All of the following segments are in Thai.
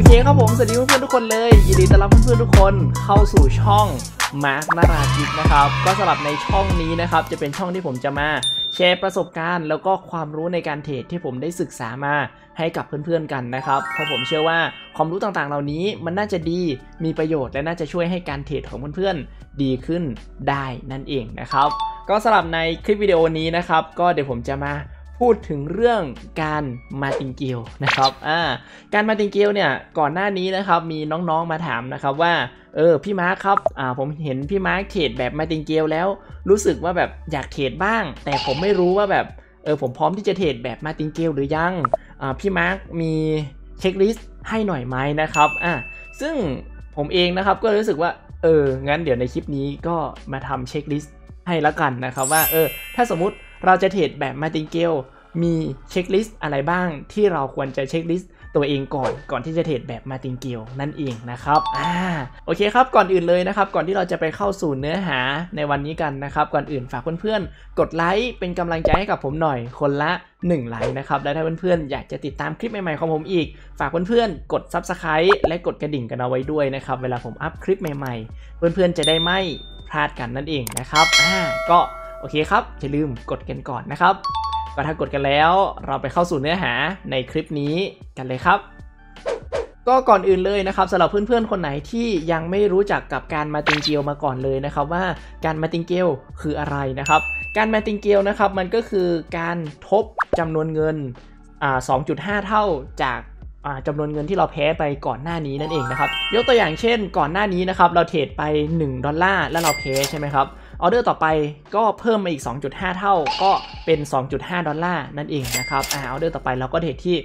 เคครับผมสวัสดีเพื่อนๆทุกคนเลยยินดีต้อนรับเพื่อนๆทุกคนเข้าสู่ช่องมาร์คนาราธิปนะครับก็สำหรับในช่องนี้นะครับจะเป็นช่องที่ผมจะมาแชร์ประสบการณ์แล้วก็ความรู้ในการเทรดที่ผมได้ศึกษามาให้กับเพื่อนๆกันนะครับเพราะผมเชื่อว่าความรู้ต่างๆเหล่านี้มันน่าจะดีมีประโยชน์และน่าจะช่วยให้การเทรดของเพื่อนๆดีขึ้นได้นั่นเองนะครับก็สำหรับในคลิปวิดีโอนี้นะครับก็เดี๋ยวผมจะมาพูดถึงเรื่องการมาติงเกลนะครับการมาติงเกลเนี่ยก่อนหน้านี้นะครับมีน้องๆมาถามนะครับว่าพี่มาร์คครับผมเห็นพี่มาร์คเทรดแบบมาติงเกลแล้วรู้สึกว่าแบบอยากเทรดบ้างแต่ผมไม่รู้ว่าแบบผมพร้อมที่จะเทรดแบบมาติงเกลหรือยังพี่มาร์คมีเช็คลิสต์ให้หน่อยไหมนะครับซึ่งผมเองนะครับก็รู้สึกว่างั้นเดี๋ยวในคลิปนี้ก็มาทำเช็คลิสต์ให้ละกันนะครับว่าถ้าสมมุติเราจะเทรดแบบมาติงเกลมีเช็คลิสต์อะไรบ้างที่เราควรจะเช็คลิสต์ตัวเองก่อนที่จะเทรดแบบมาติงเกลนั่นเองนะครับโอเคครับก่อนอื่นเลยนะครับก่อนที่เราจะไปเข้าสู่เนื้อหาในวันนี้กันนะครับก่อนอื่นฝากเพื่อนๆกดไลค์เป็นกำลังใจให้กับผมหน่อยคนละ1ไลค์นะครับและถ้าเพื่อนๆอยากจะติดตามคลิปใหม่ๆของผมอีกฝากเพื่อนๆกด Subscribe และกดกระดิ่งกันเอาไว้ด้วยนะครับเวลาผมอัพคลิปใหม่ๆเพื่อนๆจะได้ไม่พลาดกันนั่นเองนะครับก็โอเคครับอย่าลืมกดกันก่อนนะครับก็ถ้ากดกันแล้วเราไปเข้าสู่เนื้อหาในคลิปนี้กันเลยครับก็ก่อนอื่นเลยนะครับสำหรับเพื่อนๆคนไหนที่ยังไม่รู้จักกับการมาติงเกลมาก่อนเลยนะครับว่าการมาติงเกลคืออะไรนะครับการมาติงเกลนะครับมันก็คือการทบจำนวนเงิน2.5 เท่าจากจำนวนเงินที่เราแพ้ไปก่อนหน้านี้นั่นเองนะครับยกตัวอย่างเช่นก่อนหน้านี้นะครับเราเทรดไป$1แล้วเราแพ้ใช่ไหมครับออเดอร์ต่อไปก็เพิ่มมาอีก 2.5 เท่าก็เป็น$2.5นั่นเองนะครับออเดอร์ต่อไปเราก็เทรดที่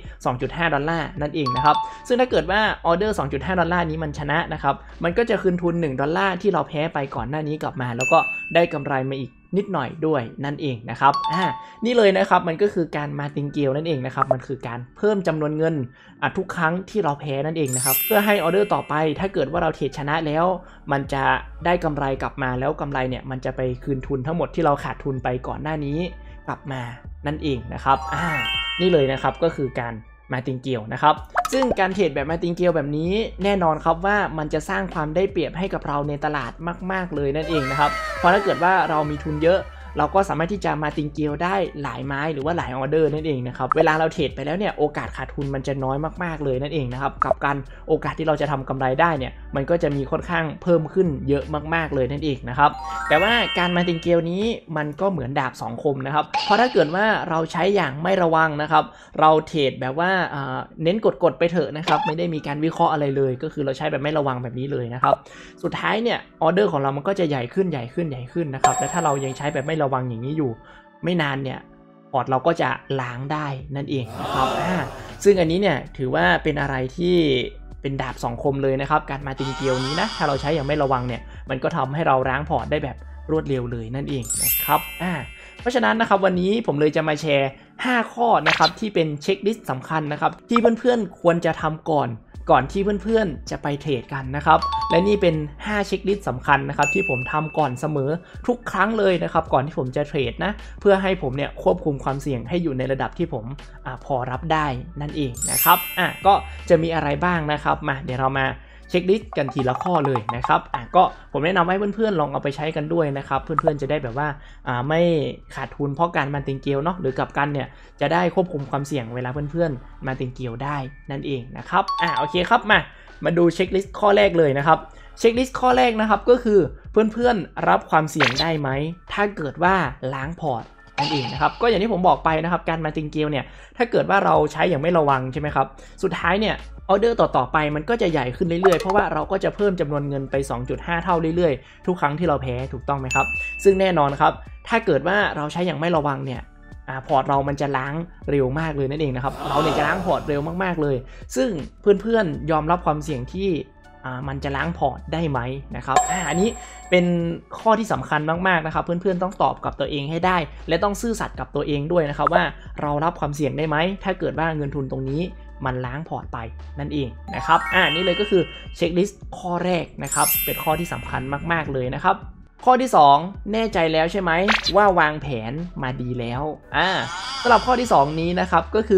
$2.5นั่นเองนะครับซึ่งถ้าเกิดว่าออเดอร์$2.5นี้มันชนะนะครับมันก็จะคืนทุน$1ที่เราแพ้ไปก่อนหน้านี้กลับมาแล้วก็ได้กำไรมาอีกนิดหน่อยด้วยนั่นเองนะครับนี่เลยนะครับมันก็คือการมาติงเกลนั่นเองนะครับมันคือการเพิ่มจำนวนเงินทุกครั้งที่เราแพ้นั่นเองนะครับเพื่อให้ออเดอร์ต่อไปถ้าเกิดว่าเราเทรดชนะแล้วมันจะได้กำไรกลับมาแล้วกำไรเนี่ยมันจะไปคืนทุนทั้งหมดที่เราขาดทุนไปก่อนหน้านี้กลับมานั่นเองนะครับนี่เลยนะครับก็คือการมาติงเกลนะครับซึ่งการเทรดแบบมาติงเกลแบบนี้แน่นอนครับว่ามันจะสร้างความได้เปรียบให้กับเราในตลาดมากๆเลยนั่นเองนะครับเพราะถ้าเกิดว่าเรามีทุนเยอะเราก็สามารถที่จะมาติงเกลได้หลายไม้หรือว่าหลายออเดอร์นั่นเองนะครับเวลาเราเทรดไปแล้วเนี่ยโอกาสขาดทุนมันจะน้อยมากๆเลยนั่นเองนะครับกับการโอกาสที่เราจะทำกำไรได้เนี่ยมันก็จะมีค่อนข้างเพิ่มขึ้นเยอะมากๆเลยนั่นเองนะครับแต่ว่าการมาติงเกลนี้มันก็เหมือนดาบสองคมนะครับเพราะถ้าเกิดว่าเราใช้อย่างไม่ระวังนะครับเราเทรดแบบว่าเน้นกดไปเถอะนะครับไม่ได้มีการวิเคราะห์อะไรเลยก็คือเราใช้แบบไม่ระวังแบบนี้เลยนะครับสุดท้ายเนี่ยออเดอร์ของเรามันก็จะใหญ่ขึ้นนะครับและถ้าเรายังใช้แบบไม่ระวังอย่างนี้อยู่ไม่นานเนี่ยพอร์ตเราก็จะล้างได้นั่นเองนะครับซึ่งอันนี้เนี่ยถือว่าเป็นอะไรที่เป็นดาบสองคมเลยนะครับการมาติงเกลนี้นะถ้าเราใช้อย่างไม่ระวังเนี่ยมันก็ทำให้เราล้างพอร์ตได้แบบรวดเร็วเลยนั่นเองนะครับเพราะฉะนั้นนะครับวันนี้ผมเลยจะมาแชร์5ข้อนะครับที่เป็นเช็คลิสต์สำคัญนะครับที่เพื่อนๆควรจะทำก่อนที่เพื่อนๆจะไปเทรดกันนะครับและนี่เป็น5เช็คลิสต์สำคัญนะครับที่ผมทำก่อนเสมอทุกครั้งเลยนะครับก่อนที่ผมจะเทรดนะเพื่อให้ผมเนี่ยควบคุมความเสี่ยงให้อยู่ในระดับที่ผมพอรับได้นั่นเองนะครับก็จะมีอะไรบ้างนะครับมาเดี๋ยวเรามาเช็คลิสต์กันทีละข้อเลยนะครับก็ผมแนะนำให้เพื่อนๆลองเอาไปใช้กันด้วยนะครับเพื่อนๆจะได้แบบว่าไม่ขาดทุนเพราะการมาติงเกลเนาะหรือกับกันเนี่ยจะได้ควบคุมความเสี่ยงเวลาเพื่อนๆมาติงเกลได้นั่นเองนะครับโอเคครับมาดูเช็คลิสต์ข้อแรกเลยนะครับเช็คลิสต์ข้อแรกนะครับก็คือเพื่อนๆรับความเสี่ยงได้ไหมถ้าเกิดว่าล้างพอร์ตนั่นเองนะครับก็อย่างที่ผมบอกไปนะครับการมาติงเกลเนี่ยถ้าเกิดว่าเราใช้อย่างไม่ระวังใช่ไหมครับสุดท้ายเนี่ยออเดอร์ต่อไปมันก็จะใหญ่ขึ้นเรื่อยๆเพราะว่าเราก็จะเพิ่มจำนวนเงินไป 2.5 เท่าเรื่อยๆทุกครั้งที่เราแพ้ถูกต้องไหมครับซึ่งแน่นอนครับถ้าเกิดว่าเราใช้อย่างไม่ระวังเนี่ยพอร์ตเรามันจะล้างเร็วมากเลยนั่นเองนะครับเราเนี่ยจะล้างพอร์ตเร็วมากๆเลยซึ่งเพื่อนๆยอมรับความเสี่ยงที่มันจะล้างพอร์ตได้ไหมนะครับอันนี้เป็นข้อที่สำคัญมากๆนะครับเพื่อนๆต้องตอบกับตัวเองให้ได้และต้องซื่อสัตย์กับตัวเองด้วยนะครับว่าเรารับความเสี่ยงได้ไหมถ้าเกิดว่าเงินทุนตรงนี้มันล้างพอร์ตไปนั่นเองนะครับนี่เลยก็คือเช็คลิสต์ข้อแรกนะครับเป็นข้อที่สำคัญมากๆเลยนะครับข้อที่2แน่ใจแล้วใช่ไหมว่าวางแผนมาดีแล้วสำหรับข้อที่2นี้นะครับก็คือ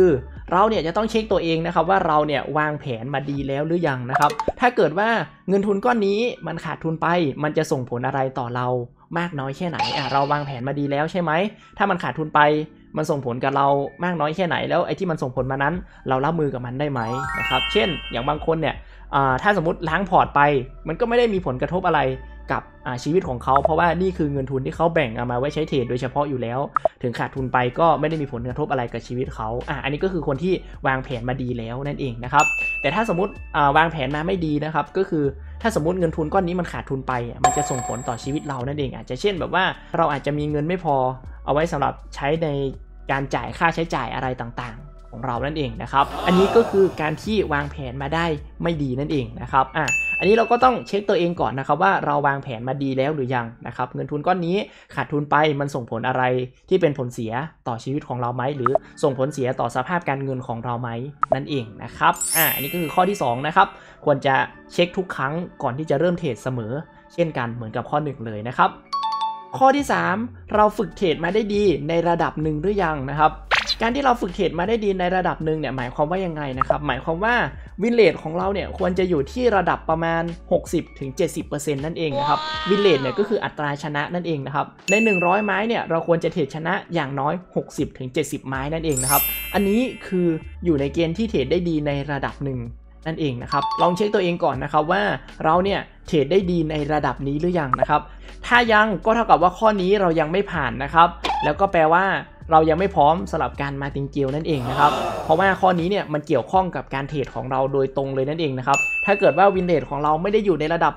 เราเนี่ยจะต้องเช็คตัวเองนะครับว่าเราเนี่ยวางแผนมาดีแล้วหรือยังนะครับถ้าเกิดว่าเงินทุนก้อนนี้มันขาดทุนไปมันจะส่งผลอะไรต่อเรามากน้อยแค่ไหนเราวางแผนมาดีแล้วใช่ไหมถ้ามันขาดทุนไปมันส่งผลกับเรามากน้อยแค่ไหนแล้วไอ้ที่มันส่งผลมานั้นเรารับมือกับมันได้ไหมนะครับเช่นอย่างบางคนเนี่ยถ้าสมมติล้างพอร์ตไปมันก็ไม่ได้มีผลกระทบอะไรกับชีวิตของเขาเพราะว่านี่คือเงินทุนที่เขาแบ่งเอามาไว้ใช้เทรดโดยเฉพาะอยู่แล้วถึงขาดทุนไปก็ไม่ได้มีผลกระทบอะไรกับชีวิตเขาอันนี้ก็คือคนที่วางแผนมาดีแล้วนั่นเองนะครับแต่ถ้าสมมติวางแผนมาไม่ดีนะครับก็คือถ้าสมมติเงินทุนก้อนนี้มันขาดทุนไปมันจะส่งผลต่อชีวิตเรานั่นเองอาจจะเช่นแบบว่าเราอาจจะมีเงินไม่พอเอาไว้สำหรับใช้ในการจ่ายค่าใช้จ่ายอะไรต่างๆของเรานั่นเองนะครับอันนี้ก็คือการที่วางแผนมาได้ไม่ดีนั่นเองนะครับอันนี้เราก็ต้องเช็คตัวเองก่อนนะครับว่าเราวางแผนมาดีแล้วหรือยังนะครับเงินทุนก้อนนี้ขาดทุนไปมันส่งผลอะไรที่เป็นผลเสียต่อชีวิตของเราไหมหรือส่งผลเสียต่อสภาพการเงินของเราไหมนั่นเองนะครับอันนี้ก็คือข้อที่2นะครับควรจะเช็คทุกครั้งก่อนที่จะเริ่มเทรดเสมอเช่นกันเหมือนกับข้อ1เลยนะครับข้อที่3เราฝึกเทรดมาได้ดีในระดับหนึ่งหรือยังนะครับการที่เราฝึกเทรดมาได้ดีในระดับหนึ่งเนี่ยหมายความว่ายังไงนะครับหมายความว่าวินเรทของเราเนี่ยควรจะอยู่ที่ระดับประมาณ 60-70% นั่นเองนะครับวินเรทเนี่ยก็คืออัตราชนะนั่นเองนะครับใน100ไม้เนี่ยเราควรจะเทรดชนะอย่างน้อย 60-70 ไม้นั่นเองนะครับอันนี้คืออยู่ในเกณฑ์ที่เทรดได้ดีในระดับหนึ่งนั่นเองนะครับลองเช็คตัวเองก่อนนะครับว่าเราเนี่ยเทรดได้ดีในระดับนี้หรือยังนะครับถ้ายังก็เท่ากับว่าข้อนี้เรายังไม่ผ่านนะครับแล้วก็แปลว่าเรายังไม่พร้อมสำหรับการมาติงเกลนั่นเองนะครับเพราะว่าข้อนี้เนี่ยมันเกี่ยวข้องกับการเทรดของเราโดยตรงเลยนั่นเองนะครับถ้าเกิดว่าวินเรทของเราไม่ได้อยู่ในระดับ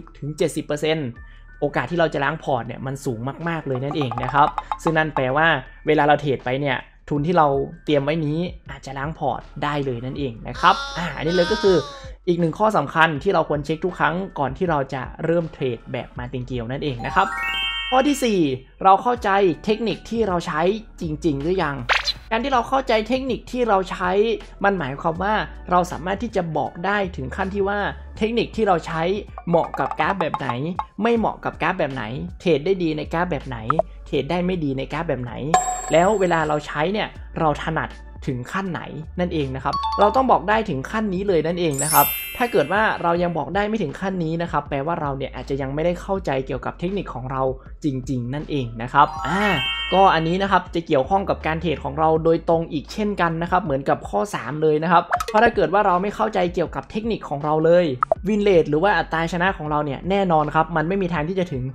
60-70%โอกาสที่เราจะล้างพอร์ตเนี่ยมันสูงมากๆเลยนั่นเองนะครับซึ่งนั่นแปลว่าเวลาเราเทรดไปเนี่ยทุนที่เราเตรียมไว้นี้อาจจะล้างพอร์ตได้เลยนั่นเองนะครับอันนี้เลยก็คืออีกหนึ่งข้อสำคัญที่เราควรเช็คทุกครั้งก่อนที่เราจะเริ่มเทรดแบบมาติงเกลนั่นเองนะครับข้อที่4เราเข้าใจเทคนิคที่เราใช้จริงๆหรือยังการที่เราเข้าใจเทคนิคที่เราใช้มันหมายความว่าเราสามารถที่จะบอกได้ถึงขั้นที่ว่าเทคนิคที่เราใช้เหมาะกับกราฟแบบไหนไม่เหมาะกับกราฟแบบไหนเทรดได้ดีในกราฟแบบไหนเทรดได้ไม่ดีในกราฟแบบไหนแล้วเวลาเราใช้เนี่ยเราถนัดถึงขั้นไหนนั่นเองนะครับเราต้องบอกได้ถึงขั้นนี้เลยนั่นเองนะครับถ้าเกิดว่าเรายังบอกได้ไม่ถึงขั้นนี้นะครับแปลว่าเราเนี่ยอาจจะยังไม่ได้เข้าใจเกี่ยวกับเทคนิคของเราจริงๆนั่นเองนะครับก็อันนี้นะครับจะเกี่ยวข้องกับการเทรดของเราโดยตรงอีกเช่นกันนะครับเหมือนกับข้อ3เลยนะครับเพราะถ้าเกิดว่าเราไม่เข้าใจเกี่ยวกับเทคนิคของเราเลยวินเรทหรือว่าอัตราชนะของเราเนี่ยแน่นอนครับมันไม่มีทางที่จะถึง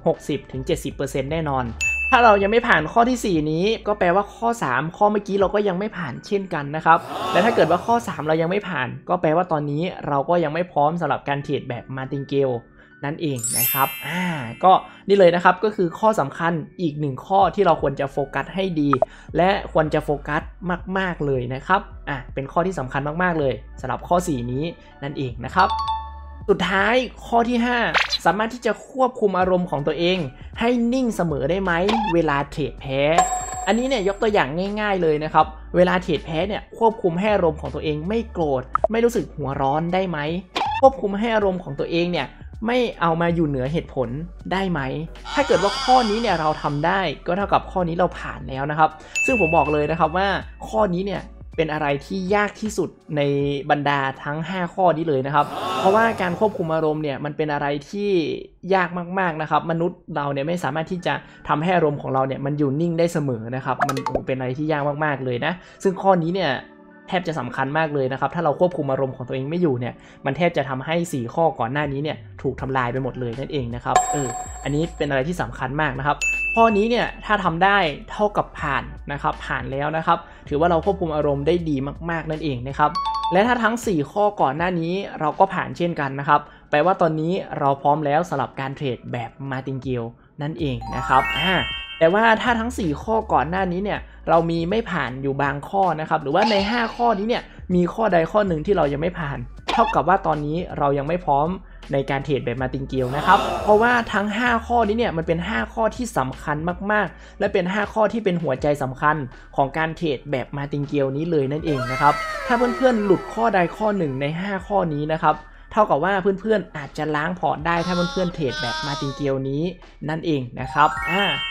60-70% แน่นอนถ้าเรายังไม่ผ่านข้อที่4นี้ก็แปลว่าข้อ3ข้อเมื่อกี้เราก็ยังไม่ผ่านเช่นกันนะครับและถ้าเกิดว่าข้อ3เรายังไม่ผ่านก็แปลว่าตอนนี้เราก็ยังไม่พร้อมสำหรับการเทรดแบบมาติงเกลนั่นเองนะครับก็นี่เลยนะครับก็คือข้อสำคัญอีก1ข้อที่เราควรจะโฟกัสให้ดีและควรจะโฟกัสมากๆเลยนะครับเป็นข้อที่สำคัญมากๆเลยสำหรับข้อ4นี้นั่นเองนะครับสุดท้ายข้อที่5สามารถที่จะควบคุมอารมณ์ของตัวเองให้นิ่งเสมอได้ไหมเวลาเทรดแพ้อันนี้เนี่ยยกตัวอย่างง่ายๆเลยนะครับเวลาเทรดแพ้เนี่ยควบคุมให้อารมณ์ของตัวเองไม่โกรธไม่รู้สึกหัวร้อนได้ไหมควบคุมให้อารมณ์ของตัวเองเนี่ยไม่เอามาอยู่เหนือเหตุผลได้ไหมถ้าเกิดว่าข้อนี้เนี่ยเราทำได้ก็เท่ากับข้อนี้เราผ่านแล้วนะครับซึ่งผมบอกเลยนะครับว่าข้อนี้เนี่ยเป็นอะไรที่ยากที่สุดในบรรดาทั้ง5ข้อนี้เลยนะครับเพราะว่าการควบคุมอารมณ์เนี่ยมันเป็นอะไรที่ยากมากๆนะครับมนุษย์เราเนี่ยไม่สามารถที่จะทำให้อารมณ์ของเราเนี่ยมันอยู่นิ่งได้เสมอนะครับมันเป็นอะไรที่ยากมากๆเลยนะซึ่งข้อนี้เนี่ยแทบจะสำคัญมากเลยนะครับถ้าเราควบคุมอารมณ์ของตัวเองไม่อยู่เนี่ยมันแทบจะทำให้4ข้อก่อนหน้านี้เนี่ยถูกทำลายไปหมดเลยนั่นเองนะครับอันนี้เป็นอะไรที่สำคัญมากนะครับข้อนี้เนี่ยถ้าทำได้เท่ากับผ่านนะครับผ่านแล้วนะครับถือว่าเราควบคุมอารมณ์ได้ดีมากๆนั่นเองนะครับและถ้าทั้ง4ข้อก่อนหน้านี้เราก็ผ่านเช่นกันนะครับแปลว่าตอนนี้เราพร้อมแล้วสำหรับการเทรดแบบมาติงเกลนั่นเองนะครับแต่ว่าถ้าทั้ง4ข้อก่อนหน้านี้เนี่ยเรามีไม่ผ่านอยู่บางข้อนะครับหรือว่าใน5ข้อนี้เนี่ยมีข้อใดข้อหนึ่งที่เรายังไม่ผ่านเท่ากับว่าตอนนี้เรายังไม่พร้อมในการเทรดแบบมาติงเกลนะครับเพราะว่าทั้ง5ข้อนี้เนี่ยมันเป็น5ข้อที่สำคัญมากๆและเป็น5ข้อที่เป็นหัวใจสำคัญของการเทรดแบบมาติงเกลนี้เลยนั่นเองนะครับถ้าเพื่อนๆหลุดข้อใดข้อหนึ่งใน5ข้อนี้นะครับเท่ากับว่าเพื่อนๆอาจจะล้างพอร์ตได้ถ้าเพื่อนๆเทรดแบบมาติงเกลนี้นั่นเองนะครับ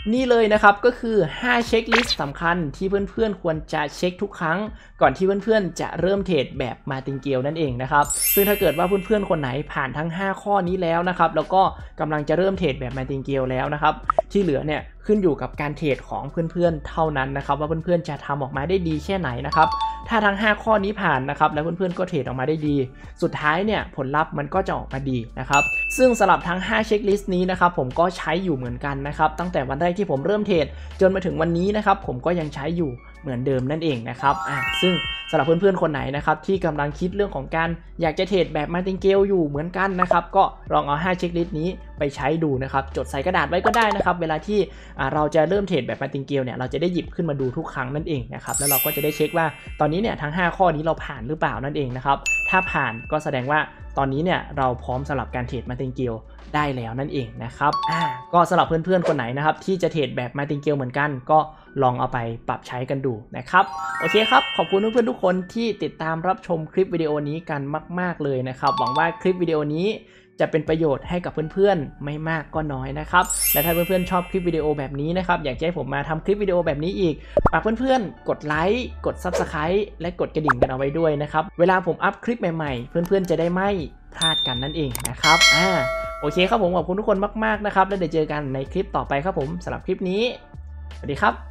นี่เลยนะครับก็คือ5เช็คลิสต์สำคัญที่เพื่อนๆควรจะเช็คทุกครั้งก่อนที่เพื่อนๆจะเริ่มเทรดแบบมาร์ตินเกลนั่นเองนะครับซึ่งถ้าเกิดว่าเพื่อนๆคนไหนผ่านทั้ง5ข้อนี้แล้วนะครับแล้วก็กำลังจะเริ่มเทรดแบบมาร์ตินเกลแล้วนะครับที่เหลือเนี่ยขึ้นอยู่กับการเทรดของเพื่อนๆเท่านั้นนะครับว่าเพื่อนๆจะทำออกมาได้ดีแค่ไหนนะครับถ้าทั้ง5ข้อนี้ผ่านนะครับแล้วเพื่อนๆก็เทรดออกมาได้ดีสุดท้ายเนี่ยผลลัพธ์มันก็จะออกมาดีนะครับซึ่งสำหรับทั้ง5เช็คลิสต์นี้นะครับผมก็ใช้อยู่เหมือนกันนะครับตั้งแต่วันแรกที่ผมเริ่มเทรดจนมาถึงวันนี้นะครับผมก็ยังใช้อยู่เหมือนเดิมนั่นเองนะครับซึ่งสำหรับเพื่อนๆคนไหนนะครับที่กำลังคิดเรื่องของการอยากจะเทรดแบบมาร์ตินเกลอยู่เหมือนกันนะครับก็ลองเอา5เช็คลิสต์นี้ไปใช้ดูนะครับจดใส่กระดาษไว้ก็ได้นะครับเวลาที่เราจะเริ่มเทรดแบบมาร์ตินเกลเนี่ยเราจะได้หยิบขึ้นมาดูทุกครั้งนั่นเองนะครับแล้วเราก็จะได้เช็คว่าตอนนี้เนี่ยทั้ง5ข้อนี้เราผ่านหรือเปล่านั่นเองนะครับถ้าผ่านก็แสดงว่าตอนนี้เนี่ยเราพร้อมสำหรับการเทรดมาร์ตินเกลได้แล้วนั่นเองนะครับก็สำหรับเพื่อนๆคนไหนนะครับที่จะเทรดแบบมาร์ตินเกลเหมือนกันก็ลองเอาไปปรับใช้กันดูนะครับโอเคครับขอบคุณเพื่อนๆทุกคนที่ติดตามรับชมคลิปวิดีโอนี้กันมากๆเลยนะครับหวังว่าคลิปวิดีโอนี้จะเป็นประโยชน์ให้กับเพื่อนๆไม่มากก็น้อยนะครับและถ้าเพื่อนๆชอบคลิปวิดีโอแบบนี้นะครับอยากให้ผมมาทำคลิปวิดีโอแบบนี้อีกฝากเพื่อนๆกดไลค์กด Subscribe และกดกระดิ่งกันเอาไว้ด้วยนะครับเวลาผมอัพคลิปใหม่ๆเพื่อนๆจะได้ไม่พลาดกันนั่นเองนะครับโอเคครับผมขอบคุณทุกคนมากๆนะครับแล้วเดี๋ยวเจอกันในคลิปต่อไปครับผมสำหรับคลิปนี้สวัสดีครับ